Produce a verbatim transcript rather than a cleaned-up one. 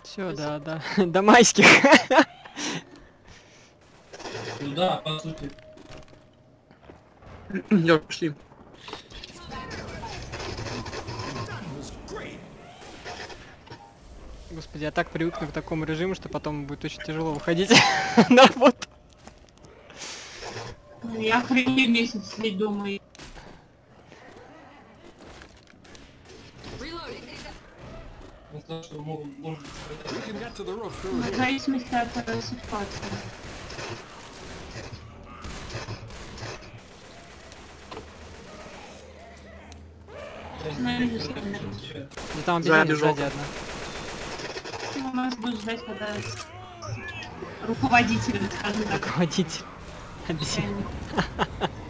Все, да, да. До майских. Ну да, по сути. Я пошли. Господи, я так привыкну к такому режиму, что потом будет очень тяжело выходить на работу. Я хрень месяц сидеть дома. Он сказал, что могут, может быть, страдать. В зависимости от э, ситуации. Смотрите, скамер. Да там Сзади обезьяна сзади жопа. одна. Ну, у нас будет ждать, когда руководитель, скажем так. Руководитель. Обезьяна. реально.